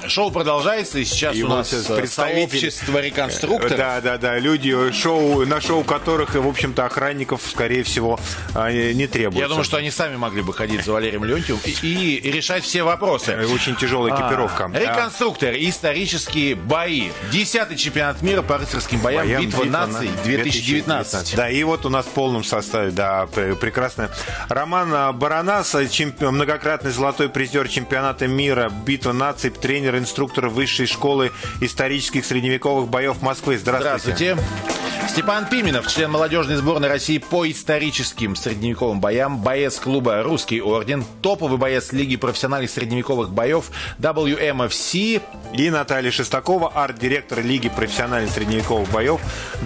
Шоу продолжается, и сейчас у нас сообщество реконструкторов. Да, люди, на шоу которых, в общем-то, охранников, скорее всего, не требуется. Я думаю, что они сами могли бы ходить за Валерием Леонтьевым и решать все вопросы. Очень тяжелая экипировка. Реконструкторы, исторические бои. 10-й чемпионат мира по рыцарским боям, битва наций 2019. Да, и вот у нас в полном составе, да, прекрасно. Роман Баранас, многократный золотой призер чемпионата мира, битва наций, тренер, инструктор высшей школы исторических средневековых боев Москвы. Здравствуйте. Степан Пименов, член молодежной сборной России по историческим средневековым боям, боец клуба «Русский орден», топовый боец Лиги профессиональных средневековых боев WMFC. И Наталья Шестакова, арт-директор Лиги профессиональных средневековых боев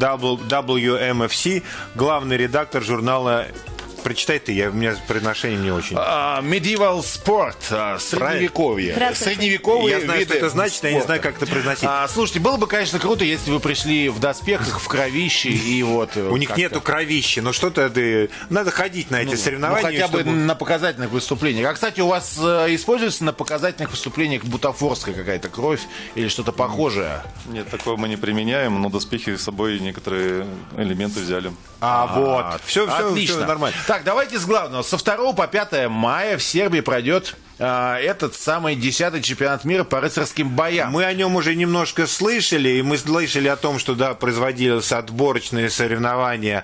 WMFC, главный редактор журнала. Прочитай ты, у меня произношение не очень. Medieval Sport, средневековье. Средневековые я знаю, виды что это значит, спорта. Я не знаю, как это произносить. Слушайте, было бы, конечно, круто, если вы пришли в доспехах, в кровище и вот... У них нету кровищи, но что-то... Надо ходить на эти соревнования. Хотя бы на показательных выступлениях. А, кстати, у вас используется на показательных выступлениях бутафорская какая-то кровь или что-то похожее? Нет, такое мы не применяем, но доспехи с собой некоторые элементы взяли. Вот. Все нормально. Так, давайте с главного. Со 2 по 5 мая в Сербии пройдет этот самый 10-й чемпионат мира по рыцарским боям. Мы о нем уже немножко слышали, и мы слышали о том, что, да, производились отборочные соревнования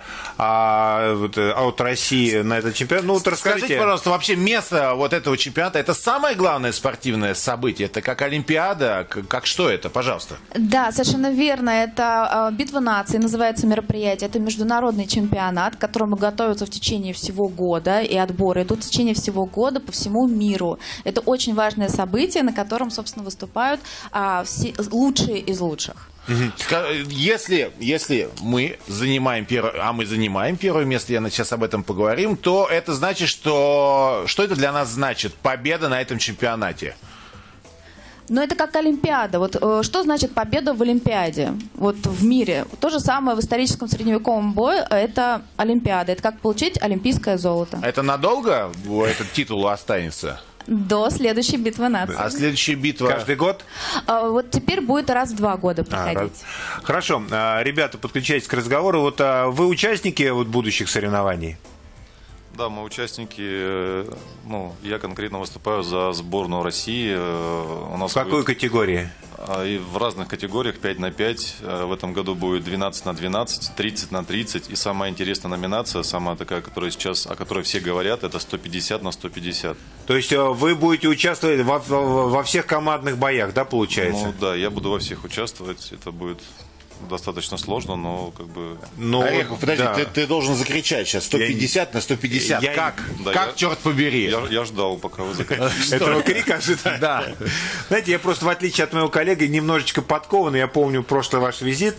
от России на этот чемпионат. Ну, вот скажите, пожалуйста, вообще место вот этого чемпионата, это самое главное спортивное событие? Это как Олимпиада? Как что это? Пожалуйста. Да, совершенно верно. Это битва наций, называется мероприятие. Это международный чемпионат, к которому готовятся в течение всего года, и отборы идут в течение всего года по всему миру. Это очень важное событие, на котором, собственно, выступают все лучшие из лучших. Если мы занимаем первое место, я сейчас об этом поговорим, то это значит, что это для нас значит? Победа на этом чемпионате. Но это как Олимпиада. Вот что значит победа в Олимпиаде? Вот в мире. То же самое в историческом средневековом бою это Олимпиада. Это как получить олимпийское золото. Это надолго этот титул останется? До следующей битвы наций. А следующая битва? Каждый год? Вот теперь будет раз в 2 года проходить. Хорошо. Ребята, подключайтесь к разговору. Вот вы участники будущих соревнований? Да, мы участники. Я конкретно выступаю за сборную России. У нас в какой категории? И в разных категориях 5 на 5. В этом году будет 12 на 12, 30 на 30. И самая интересная номинация, самая такая, которая сейчас, о которой все говорят, это 150 на 150. То есть вы будете участвовать во всех командных боях, да, получается? Да, я буду во всех участвовать. Это будет достаточно сложно, но как бы... Орехов, подожди, да. ты должен закричать сейчас 150 на 150. Как, черт побери? Я ждал, пока вы закричите. Этого крика ожидаю. Да. Знаете, я просто, в отличие от моего коллеги, немножечко подкован. Я помню прошлый ваш визит,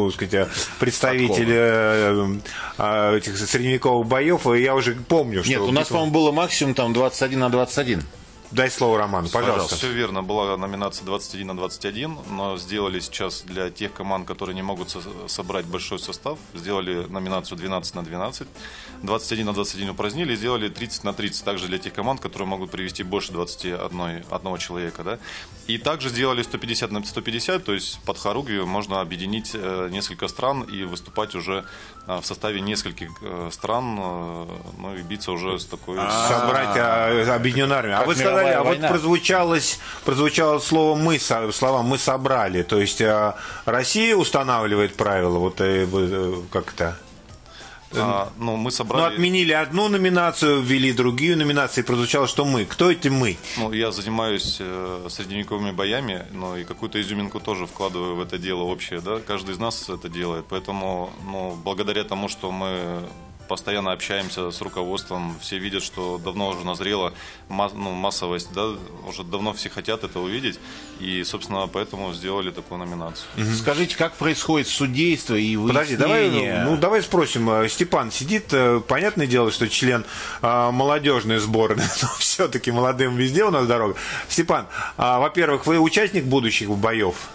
представитель этих средневековых боев, и я уже помню, что... Нет, у нас, по-моему, было максимум 21 на 21. Дай слово Роману, пожалуйста. Все верно, была номинация 21 на 21, но сделали сейчас для тех команд, которые не могут собрать большой состав, сделали номинацию 12 на 12, 21 на 21 упразднили и сделали 30 на 30, также для тех команд, которые могут привести больше 21 человека. Да? И также сделали 150 на 150, то есть под хоругвию можно объединить несколько стран и выступать уже в составе нескольких стран, и биться уже с такой... Собрать объединенную армию. А вы сказали, вот прозвучало слово слова «мы собрали». То есть Россия устанавливает правила, как это? Мы собрали... отменили одну номинацию, ввели другие номинации, прозвучало, что мы. Кто эти мы? Я занимаюсь средневековыми боями, но и какую-то изюминку тоже вкладываю в это дело общее, да? Каждый из нас это делает, поэтому, благодаря тому, что мы постоянно общаемся с руководством, все видят, что давно уже назрела массовость, да, уже давно все хотят это увидеть, и, собственно, поэтому сделали такую номинацию. Скажите, как происходит судейство и выяснение? Подожди, давай спросим. Степан сидит, понятное дело, что член молодежной сборной, но все-таки молодым везде у нас дорога. Степан, во-первых, вы участник будущих боев?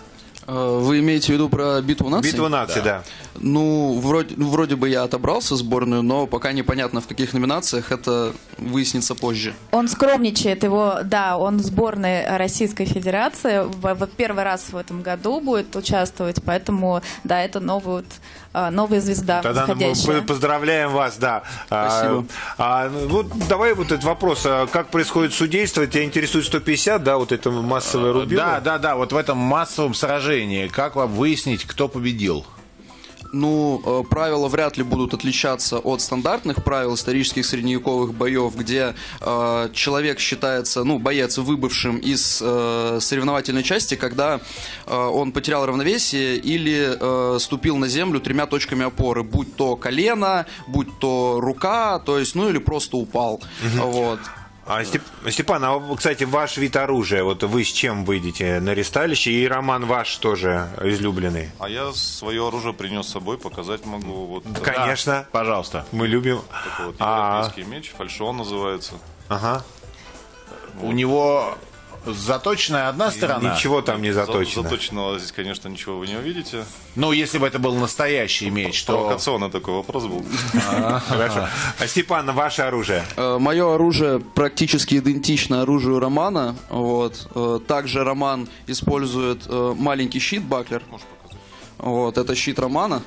Вы имеете в виду про битву наций? Битву наций, да. Ну, вроде бы я отобрался в сборную, но пока непонятно, в каких номинациях, это выяснится позже. Он скромничает, он в сборной Российской Федерации, в первый раз в этом году будет участвовать, поэтому, да, это новая звезда. Тогда мы поздравляем вас, да. Спасибо. Вот давай вот этот вопрос, как происходит судейство, тебя интересует 150, да, вот это массовое рубило? Да, вот в этом массовом сражении, как вам выяснить, кто победил? Ну, правила вряд ли будут отличаться от стандартных правил исторических средневековых боев, где человек считается, боец, выбывшим из соревновательной части, когда он потерял равновесие или ступил на землю 3 точками опоры, будь то колено, будь то рука, то есть, или просто упал. Вот. Степан, кстати, ваш вид оружия, вот вы с чем выйдете на ресталище? И Роман ваш тоже излюбленный. А я свое оружие принес с собой, показать могу. Вот, конечно. Да, пожалуйста. Мы любим. Такой вот европейский меч, фальшион называется. Ага. У него заточенная одна сторона. Ничего там не заточено. Заточенного здесь, конечно, ничего вы не увидите. Ну, если бы это был настоящий меч, то... Провокационный такой вопрос был. Хорошо. А Степан, ваше оружие? Мое оружие практически идентично оружию Романа. Вот. Также Роман использует маленький щит, баклер. Можешь показать. Вот, это щит Романа.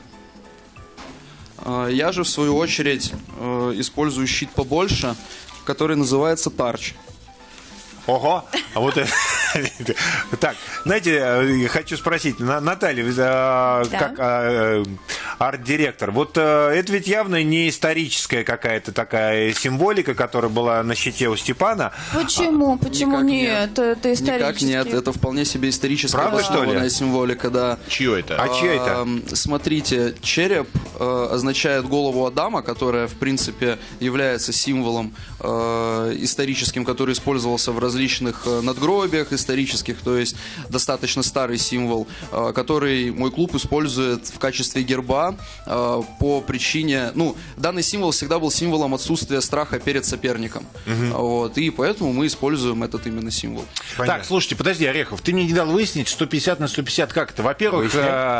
Я же, в свою очередь, использую щит побольше, который называется Тарч. Ого! А вот так, знаете, хочу спросить, Наталья, как арт-директор, вот это ведь явно не историческая какая-то такая символика, которая была на щите у Степана. Почему? Почему нет? Это исторически. Никак нет, это вполне себе историческая Правда, что ли? символика, да. Чье это? А чье это? Смотрите, череп означает голову Адама, которая, в принципе, является символом историческим, который использовался в различных надгробиях исторических, то есть достаточно старый символ, который мой клуб использует в качестве герба по причине... данный символ всегда был символом отсутствия страха перед соперником. Вот, и поэтому мы используем этот именно символ. Так, слушайте, подожди, Орехов, ты мне не дал выяснить 150 на 150 как это? Во-первых,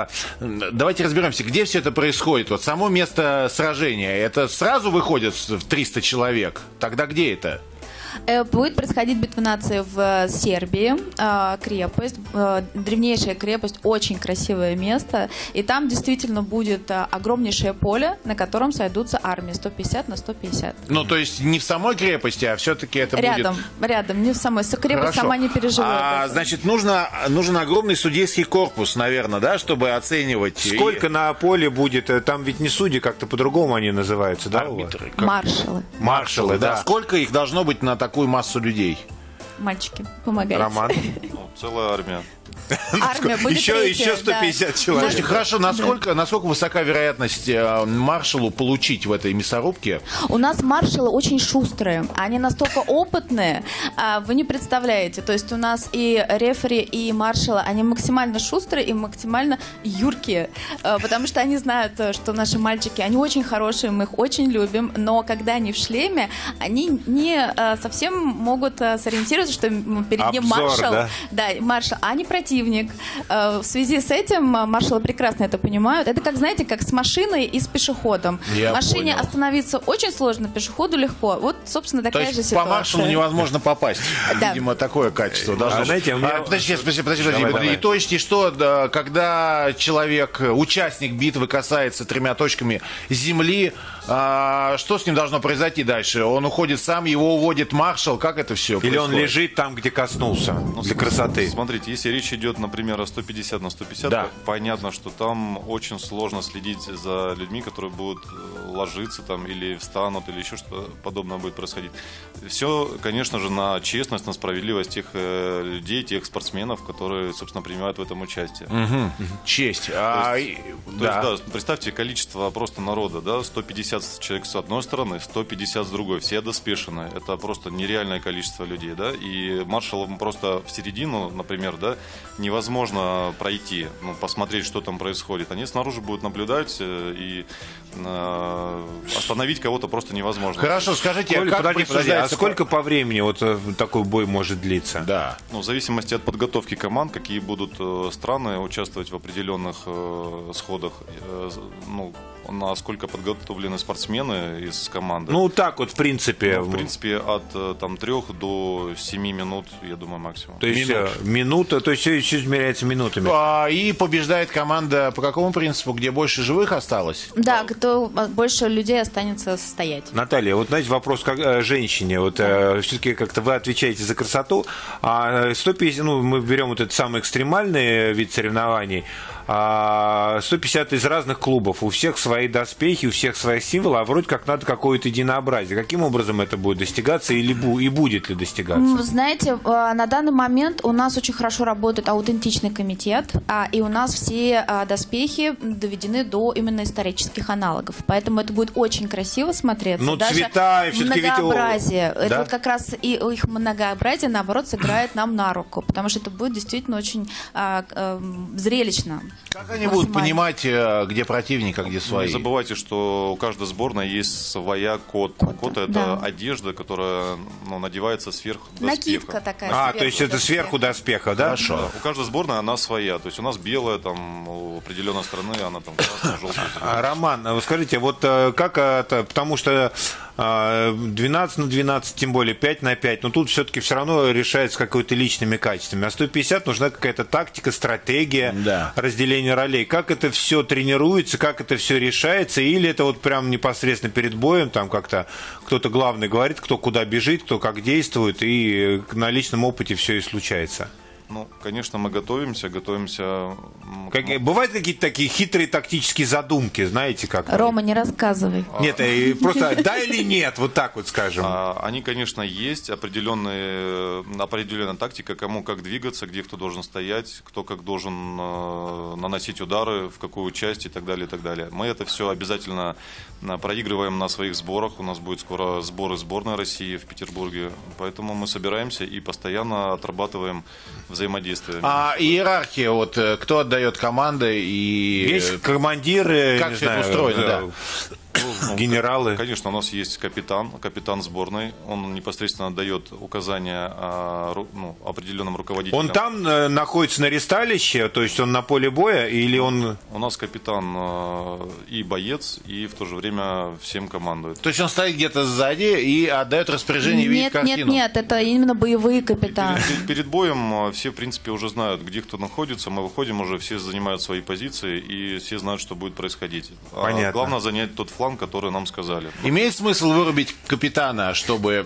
давайте разберемся, где все это происходит. Вот само место сражения, это сразу выходит в 300 человек? Тогда где это? Будет происходить битва наций в Сербии, крепость, древнейшая крепость, очень красивое место, и там действительно будет огромнейшее поле, на котором сойдутся армии 150 на 150. Ну, то есть не в самой крепости, а все-таки это рядом, будет... Рядом, не в самой. Крепость Хорошо. сама не переживает. Значит, нужен огромный судейский корпус, наверное, да, чтобы оценивать... Сколько на поле будет? Там ведь не судьи, как-то по-другому они называются, да? Арбитры. Маршалы. Маршалы, да. Сколько их должно быть на такую массу людей? Мальчики, помогайте. Роман? Целая армия. Армия будет еще 150 человек. Слушайте, хорошо, насколько высока вероятность маршалу получить в этой мясорубке? У нас маршалы очень шустрые, они настолько опытные, вы не представляете. То есть у нас и рефери, и маршалы, они максимально шустрые и максимально юркие, потому что они знают, что наши мальчики, они очень хорошие, мы их очень любим, но когда они в шлеме, они не совсем могут сориентироваться, что перед ним маршал, маршал, а не противник. В связи с этим маршалы прекрасно это понимают. Это как, знаете, как с машиной и с пешеходом. Машине остановиться очень сложно, пешеходу легко. Вот, собственно, такая же ситуация. По маршалу невозможно попасть. Видимо, такое качество должно быть. Подожди. И то есть, и что, когда человек, участник битвы, касается 3 точками земли, что с ним должно произойти дальше? Он уходит сам, его уводит маршал, как это все происходит? Или он лежит там, где коснулся, для красоты? Смотрите, если речь идет, например, о 150 на 150, да. Понятно, что там очень сложно следить за людьми, которые будут ложиться там или встанут, или еще что-то подобное будет происходить. Все, конечно же, на честность, на справедливость тех людей, тех спортсменов, которые, собственно, принимают в этом участие. Честь. То есть, представьте количество просто народа, да, 150 150 человек с одной стороны, 150 с другой, все одоспешенные. Это просто нереальное количество людей, да, и маршалам просто в середину, например, да, невозможно пройти, ну, посмотреть, что там происходит. Они снаружи будут наблюдать, и остановить кого-то просто невозможно. Хорошо, скажите, Коль, как подожди, а сколько по времени вот такой бой может длиться? Да. Ну, в зависимости от подготовки команд, какие будут страны участвовать в определенных сходах, ну, насколько подготовлены спортсмены из команды. Ну, так вот, в принципе. Ну, в принципе, от там 3 до 7 минут, я думаю, максимум. То есть минута, то есть все измеряется минутами. И побеждает команда по какому принципу, где больше живых осталось? Да, кто больше людей останется стоять. Наталья, вот знаете, вопрос как женщине. Вот все-таки как-то вы отвечаете за красоту, а 150, ну, мы берем вот этот самый экстремальный вид соревнований, 150 из разных клубов, у всех свои доспехи, у всех свои символы, а вроде как надо какое-то единообразие. Каким образом это будет достигаться и будет ли достигаться? Знаете, на данный момент у нас очень хорошо работает аутентичный комитет, и у нас все доспехи доведены до именно исторических аналогов. Поэтому это будет очень красиво смотреться. Ну, даже цвета и все-таки многообразие. Да? Это вот как раз и их многообразие, наоборот, сыграет нам на руку, потому что это будет действительно очень зрелищно. Как они будут понимать, где противник, а где свои? Не забывайте, что у каждой сборной есть своя код. Код — это одежда, которая, ну, надевается сверх доспеха. Накидка такая. То есть это сверху доспеха, да? Хорошо. Да, у каждой сборной она своя. То есть у нас белая, там, у определенной страны она там красная, желтая. Роман, вы скажите, вот как это, потому что 12 на 12, тем более 5 на 5, но тут все-таки все равно решается какими-то личными качествами. А 150 нужна какая-то тактика, стратегия, разделение ролей. Как это все тренируется, как это все решается, или это вот прям непосредственно перед боем, там как-то кто-то главный говорит, кто куда бежит, кто как действует, и на личном опыте все и случается? Ну, конечно, мы готовимся. Бывают какие-то такие хитрые тактические задумки, знаете, как? Рома, не рассказывай. Нет, просто да или нет, вот так вот скажем. Они, конечно, есть, определенная тактика, кому как двигаться, где кто должен стоять, кто как должен наносить удары, в какую часть и так далее, и так далее. Мы это все обязательно проигрываем на своих сборах. У нас будет скоро сборы сборной России в Петербурге, поэтому мы собираемся и постоянно отрабатываем взаимодействие. А иерархия, вот кто отдает команды и... Есть командиры, как не все знаю, это устроено, да. Генералы. Конечно, у нас есть капитан сборной. Он непосредственно дает указания определенным руководителям. Он там находится на ресталище, то есть он на поле боя, или он... У нас капитан и боец, и в то же время всем командует. То есть он стоит где-то сзади и отдает распоряжение, видеть картину? Нет, это именно боевые капитаны. Перед боем все, в принципе, уже знают, где кто находится. Мы выходим уже, все занимают свои позиции, и все знают, что будет происходить. Понятно. Главное занять тот фланг, который нам сказали. Имеет смысл вырубить капитана, чтобы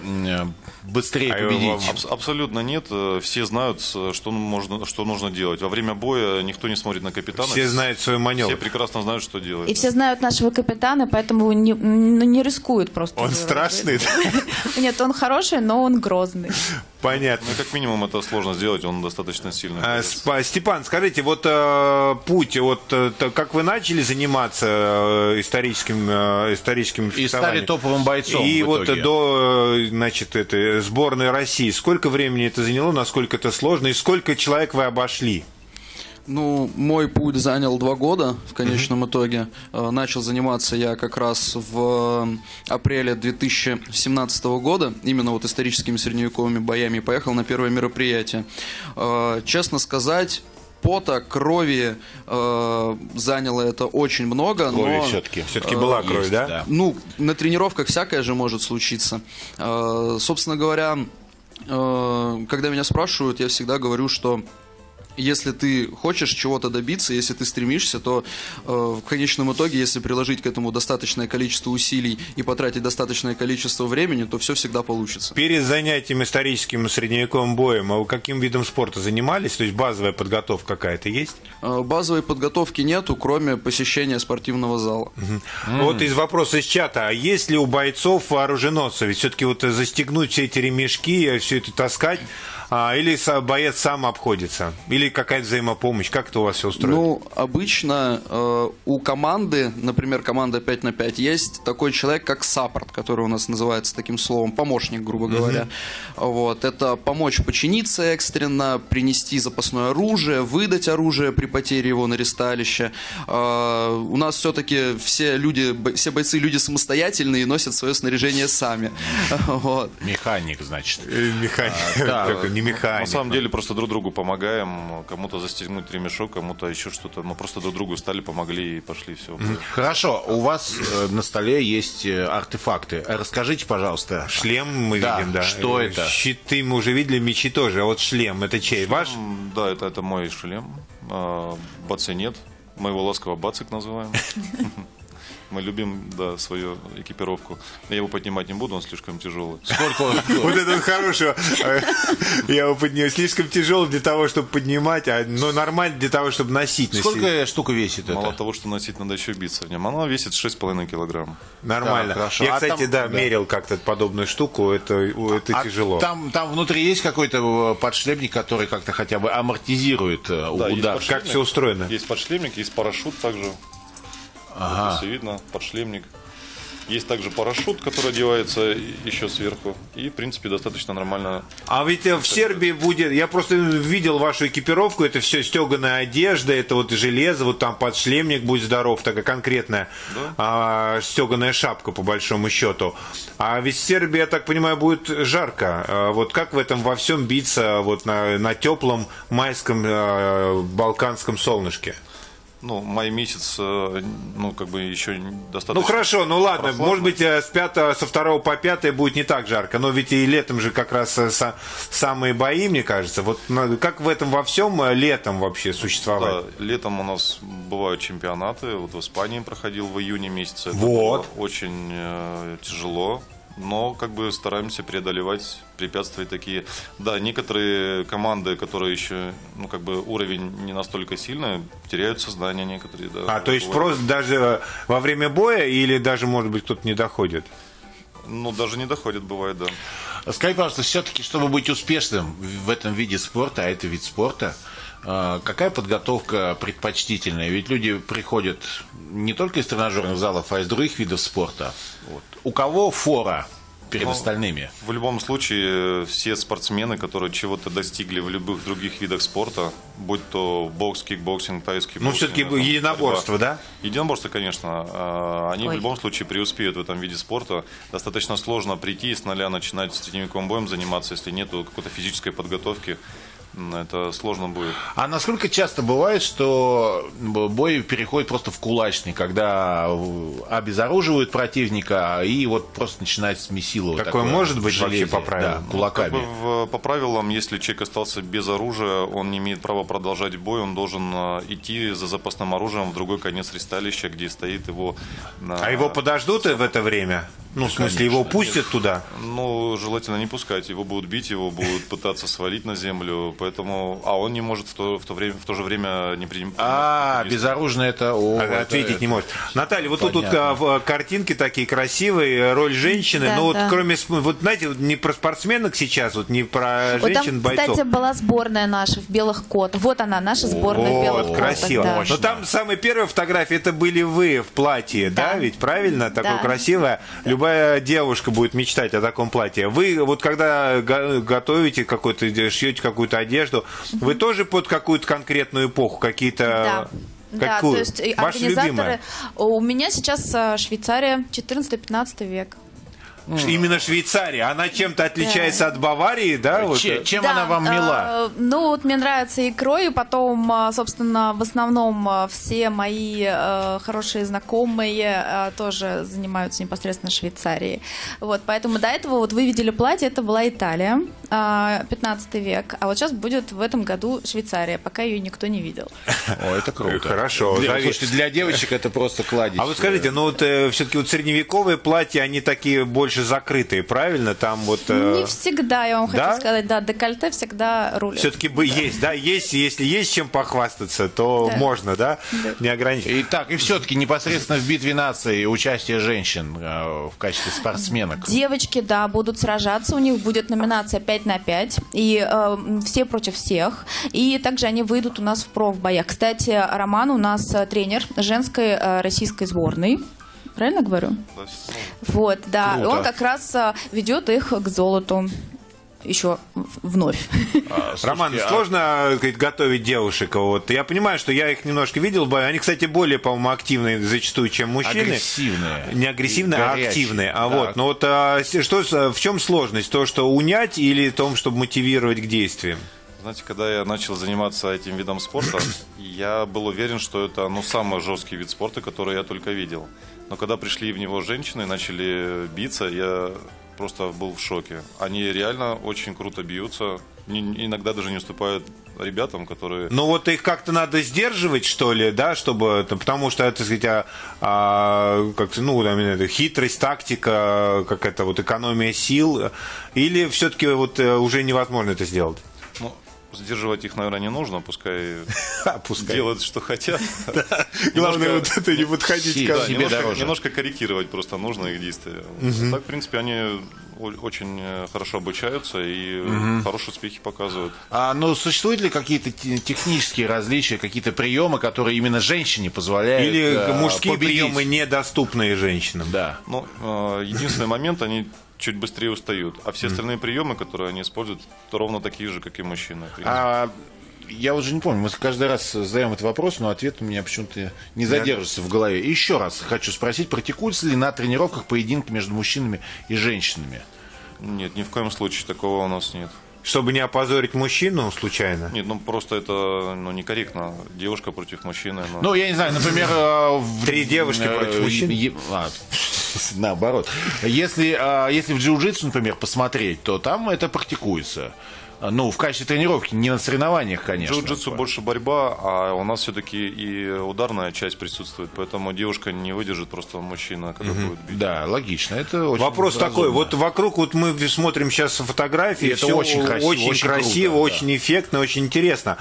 быстрее победить? Абсолютно нет. Все знают, что нужно делать. Во время боя никто не смотрит на капитана. Все знают свой маневр. Все прекрасно знают, что делать. И все знают нашего капитана, поэтому не рискуют просто. Он страшный? Нет, он хороший, но он грозный. Понятно. Ну, как минимум, это сложно сделать, он достаточно сильный. Степан, скажите, вот путь, вот как вы начали заниматься историческим фехтованием? И стали топовым бойцом и в вот итоге. до, значит, этой сборной России. Сколько времени это заняло, насколько это сложно, и сколько человек вы обошли? Ну, мой путь занял 2 года в конечном итоге. Начал заниматься я как раз в апреле 2017 года, именно вот историческими средневековыми боями, и поехал на первое мероприятие. Честно сказать, пота, крови заняло это очень много. Крови но все-таки была кровь, да? Ну, на тренировках всякое же может случиться. Собственно говоря, когда меня спрашивают, я всегда говорю, что если ты хочешь чего-то добиться, если ты стремишься, то в конечном итоге, если приложить к этому достаточное количество усилий и потратить достаточное количество времени, то все всегда получится. Перед занятием историческим средневековым боем, а вы каким видом спорта занимались? То есть базовая подготовка какая-то есть? Базовой подготовки нету, кроме посещения спортивного зала. Вот из вопроса из чата. А есть ли у бойцов вооруженосцы? Ведь все-таки вот застегнуть все эти ремешки, все это таскать, Или боец сам обходится? Или какая-то взаимопомощь? Как это у вас все устроено? Ну, обычно у команды, например, команда 5 на 5, есть такой человек, как саппорт, который у нас называется таким словом, помощник, грубо говоря. Вот. Это помочь починиться экстренно, принести запасное оружие, выдать оружие при потере его на ресталище. У нас все-таки все бойцы люди самостоятельные и носят свое снаряжение сами. Вот. Механик, значит. Механик. Не механик. На самом деле просто друг другу помогаем. Кому-то застегнуть ремешок, кому-то еще что-то. Мы просто друг другу стали, помогли и пошли. Все. Хорошо. У вас на столе есть артефакты. Расскажите, пожалуйста. Шлем мы видим, да. Что это? Щиты мы уже видели, мечи тоже. А вот шлем, это чей? Ваш? Да, это мой шлем. Бацы нет. Мы его ласково Бацик называем. Мы любим, да, свою экипировку. Я его поднимать не буду, он слишком тяжелый. Сколько? Вот это хорошего. Я его поднимаю. Слишком тяжелый для того, чтобы поднимать, но нормально для того, чтобы носить. Сколько штука весит это? Мало того, что носить, надо еще биться в нем. Она весит 6,5 килограмм. Нормально. Я, кстати, мерил как-то подобную штуку. Это тяжело. Там внутри есть какой-то подшлемник, который как-то хотя бы амортизирует удар? Как все устроено? Есть подшлемник, есть парашют также. Вот все видно, подшлемник. Есть также парашют, который одевается еще сверху. И, в принципе, достаточно нормально. А ведь в Сербии будет... Я просто видел вашу экипировку. Это все стеганая одежда, это вот железо, вот там подшлемник, будь здоров, такая конкретная стеганая шапка, по большому счету. А ведь в Сербии, я так понимаю, будет жарко. Вот как в этом во всем биться вот на теплом майском балканском солнышке? Ну, май месяц, как бы еще достаточно... Ну, хорошо, ну ладно, прохладно. может быть, со 2 по 5 будет не так жарко, но ведь и летом же как раз самые бои, мне кажется. Вот как в этом во всем летом вообще существовать? Да, летом у нас бывают чемпионаты, вот в Испании проходил в июне месяце. Это вот. было очень тяжело. Но как бы стараемся преодолевать препятствия такие. Да, некоторые команды, которые еще, уровень не настолько сильный, теряют сознание некоторые. Да, то есть просто даже во время боя или даже, может быть, кто-то не доходит? Ну, даже не доходит, бывает, да. Скажи, пожалуйста, все-таки, чтобы быть успешным в этом виде спорта, а это вид спорта, какая подготовка предпочтительная? Ведь люди приходят не только из тренажерных залов, а из других видов спорта. Вот. У кого фора перед остальными? В любом случае, все спортсмены, которые чего-то достигли в любых других видах спорта, будь то бокс, кикбоксинг, тайский боксинг. Ну, все-таки единоборство, да? Единоборство, конечно. Они в любом случае преуспеют в этом виде спорта. Достаточно сложно прийти и с нуля начинать средневековым боем заниматься, если нет какой-то физической подготовки. Это сложно будет. А насколько часто бывает, что бой переходит просто в кулачный, когда обезоруживают противника и вот просто начинает смесиловать? Такое может быть железо, вообще по правилам? Да, кулаками. По правилам, если человек остался без оружия, он не имеет права продолжать бой, он должен идти за запасным оружием в другой конец ресталища, где стоит его... А его подождут в это время? Ну, в смысле, его пустят туда? Ну, желательно не пускать. Его будут бить, его будут пытаться свалить на землю. Поэтому... А он не может в то же время не принимать. Безоружный это... Ответить не может. Наталья, вот тут картинки такие красивые, роль женщины. Да, но вот да. кроме... Вот знаете, не про спортсменок сейчас, вот не про женщин-бойцов. Кстати, была сборная наша в белых котах. Вот она, наша сборная в белых котах. Красиво. Да. Но там самая первая фотография, это были вы в платье, да? Ведь правильно? Такое красивое. Любая девушка будет мечтать о таком платье. Вы вот когда готовите какой-то, шьете какую-то одежду, вы тоже под какую-то конкретную эпоху, какие-то... Да, то есть организаторы... У меня сейчас Швейцария, 14-15 век. Именно Швейцария. Она чем-то отличается от Баварии, да? Чем она вам мила? Ну, вот мне нравится икрой, и потом, собственно, в основном все мои хорошие знакомые тоже занимаются непосредственно Швейцарией. Вот, поэтому до этого вот вы видели платье, это была Италия, 15 век, а вот сейчас будет в этом году Швейцария, пока ее никто не видел. О, это круто. Хорошо. Слушайте, для девочек это просто кладезь. А вот скажите, ну вот все-таки вот средневековые платья, они такие больше больше закрытые, правильно? Там вот... Не всегда, я вам хочу сказать, да, декольте всегда рулит. Все-таки есть, да? Если есть чем похвастаться, то можно, да? Не ограничивать. Итак, и все-таки непосредственно в битве наций участие женщин в качестве спортсменок. Девочки, да, будут сражаться, у них будет номинация 5 на 5, и все против всех, и также они выйдут у нас в профбоях. Кстати, Роман у нас тренер женской российской сборной. Правильно говорю? Да. Вот, да. Круто. Он как раз ведет их к золоту. Еще вновь. Слушайте, Роман, сложно готовить девушек? Вот. Я понимаю, что я их немножко видел бы. Они, кстати, более, по-моему, активные зачастую, чем мужчины. Агрессивные. Не агрессивные, а активные. Да. Вот. Но вот в чем сложность? То, что унять, или в том, чтобы мотивировать к действиям? Знаете, когда я начал заниматься этим видом спорта, я был уверен, что это самый жесткий вид спорта, который я только видел. Но когда пришли в него женщины и начали биться, я просто был в шоке. Они реально очень круто бьются, иногда даже не уступают ребятам, которые... Ну вот их как-то надо сдерживать, что ли, да, чтобы... Потому что, так сказать, как-то, хитрость, тактика, какая-то вот экономия сил. Или все-таки вот уже невозможно это сделать? Сдерживать их, наверное, не нужно, пускай делают, что хотят. Главное, вот это не подходить к себе дороже. Немножко корректировать просто нужно их действия. Так, в принципе, они очень хорошо обучаются и хорошие успехи показывают. Но существуют ли какие-то технические различия, какие-то приемы, которые именно женщине позволяют или мужские победить? Приемы, недоступные женщинам? Да. Единственный момент, они чуть быстрее устают. А все остальные приемы, которые они используют, то ровно такие же, как и мужчины. Я уже не помню, мы каждый раз задаем этот вопрос, но ответ у меня почему-то не задержится в голове. И еще раз хочу спросить, практикуются ли на тренировках поединки между мужчинами и женщинами? Нет, ни в коем случае такого у нас нет. Чтобы не опозорить мужчину случайно? Нет, просто это некорректно. Девушка против мужчины. Я не знаю, например... Три девушки против мужчин? Наоборот. Если в джиу-джитсу, например, посмотреть, то там это практикуется. В качестве тренировки, не на соревнованиях, конечно. Джиу-джитсу больше борьба, а у нас все-таки и ударная часть присутствует, поэтому девушка не выдержит просто мужчина, когда будет бить. Да, логично. Это очень вопрос разумно. Такой, вот вокруг мы смотрим сейчас фотографии, это очень красиво, круто, очень эффектно, очень интересно.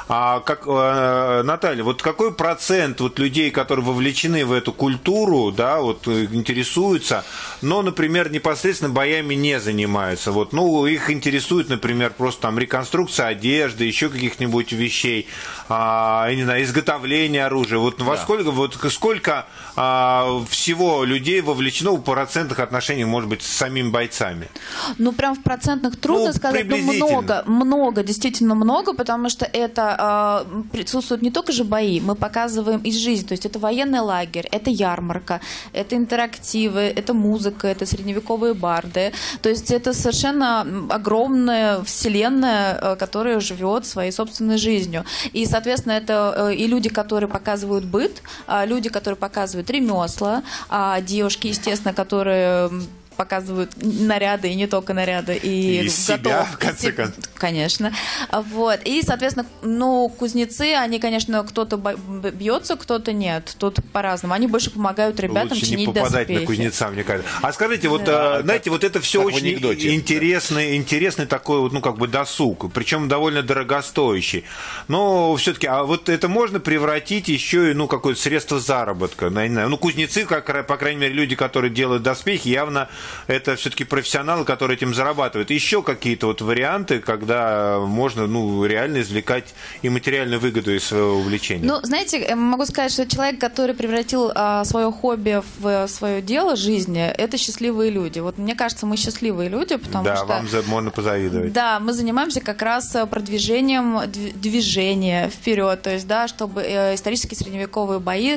Наталья, вот какой процент людей, которые вовлечены в эту культуру, да, вот интересуются, но, например, непосредственно боями не занимаются? Их интересует, например, просто там реконструкция одежды, еще каких-нибудь вещей, я не знаю, изготовление оружия. Сколько всего людей вовлечено в процентных отношениях, может быть, с самими бойцами? Прям в процентных трудно сказать, но много, действительно много, потому что это присутствуют не только же бои, мы показываем из жизни, то есть это военный лагерь, это ярмарка, это интерактивы, это музыка, это средневековые барды, то есть это совершенно огромная вселенная, которая живет своей собственной жизнью. И, соответственно, это и люди, которые показывают быт, люди, которые показывают ремесла, девушки, естественно, которые показывают наряды, и не только наряды. И себя, в конце концов. Конечно. И, соответственно, кузнецы, они, конечно, кто-то бьется, кто-то нет. Тут по-разному. Они больше помогают ребятам лучше чинить не попадать доспехи. на кузнеца, мне кажется. А скажите, знаете, это все очень интересный такой досуг, причем довольно дорогостоящий. Но все-таки, это можно превратить еще и, какое-то средство заработка. Кузнецы, по крайней мере, люди, которые делают доспехи, явно это все-таки профессионалы, которые этим зарабатывают. Еще какие-то варианты, когда можно реально извлекать и материальную выгоду из своего увлечения? Знаете, могу сказать, что человек, который превратил свое хобби в свое дело жизни, это счастливые люди. Мне кажется, мы счастливые люди, потому что... Да, вам можно позавидовать. Да, мы занимаемся как раз продвижением движения вперед, то есть, чтобы исторические средневековые бои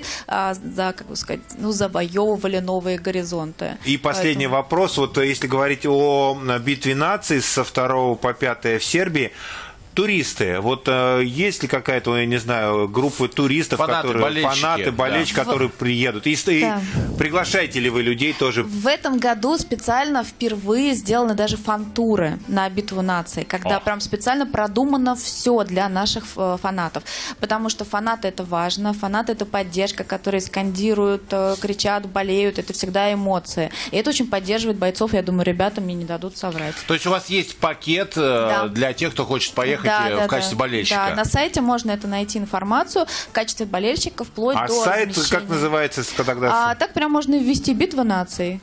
завоевывали новые горизонты. И последний вопрос, если говорить о битве наций со 2 по 5 в Сербии, туристы. Вот есть ли какая-то, я не знаю, группа туристов, фанаты, болельщики, которые приедут? И приглашаете ли вы людей тоже? В этом году специально впервые сделаны даже фан-туры на битву наций, когда прям специально продумано все для наших фанатов. Потому что фанаты — это важно, фанаты — это поддержка, которые скандируют, кричат, болеют, это всегда эмоции. И это очень поддерживает бойцов, я думаю, ребята мне не дадут соврать. То есть у вас есть пакет для тех, кто хочет поехать в качестве болельщика? Да, на сайте можно это найти информацию в качестве болельщика вплоть до сайт размещения. Как называется тогда? Так прям можно ввести «Битва наций».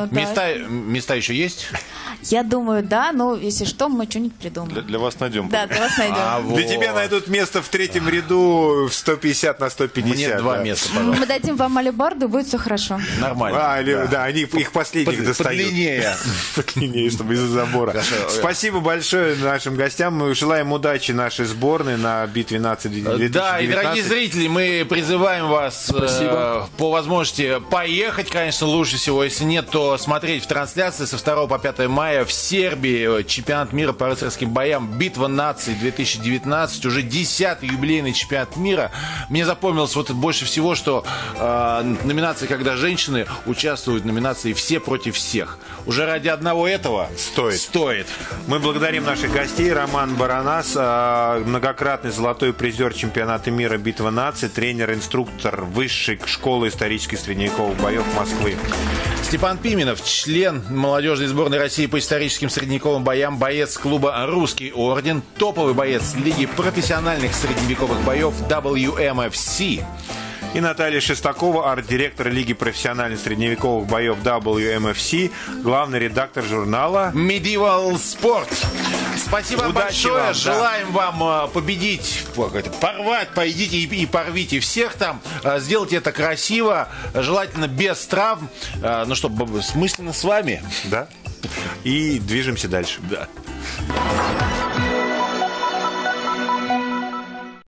Места еще есть? Я думаю, да, но если что, мы что-нибудь придумаем. Для вас найдем. Да, для вас найдем. Для тебя найдут место в третьем ряду в 150 на 150. Мне 2 места, пожалуйста. Мы дадим вам алебарду, и будет все хорошо. Нормально. Да, они их последних достают. Подлиннее, чтобы из-за забора. Спасибо большое нашим гостям. Мы желаем удачи нашей сборной на битве наций 2019. Да, и, дорогие зрители, мы призываем вас по возможности поехать, конечно, лучше всего. Если нет, то смотреть в трансляции со 2 по 5 мая в Сербии чемпионат мира по рыцарским боям «Битва наций 2019». Уже 10-й юбилейный чемпионат мира. Мне запомнилось вот больше всего, что номинация, когда женщины участвуют в номинации «Все против всех». Уже ради одного этого стоит. Мы благодарим наших гостей. Роман Баранас, многократный золотой призер чемпионата мира «Битва наций», тренер-инструктор Высшей школы исторических средневековых боев Москвы. Степан Пименов, член молодежной сборной России по историческим средневековым боям, боец клуба «Русский орден», топовый боец Лиги профессиональных средневековых боев WMFC. И Наталья Шестакова, арт-директор Лиги профессиональных средневековых боев WMFC, главный редактор журнала Medieval Sport. Спасибо вам большое. Вам, желаем вам победить, порвать, пойдите и порвите всех там. Сделайте это красиво, желательно без травм. Ну что, смысленно с вами. Да. И движемся дальше. Да.